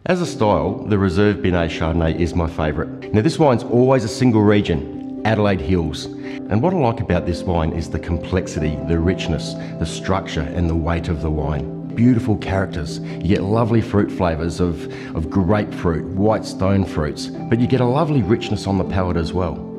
As a style, the Reserve Binay Chardonnay is my favourite. Now this wine's always a single region, Adelaide Hills. And what I like about this wine is the complexity, the richness, the structure and the weight of the wine. Beautiful characters. You get lovely fruit flavours of grapefruit, white stone fruits, but you get a lovely richness on the palate as well.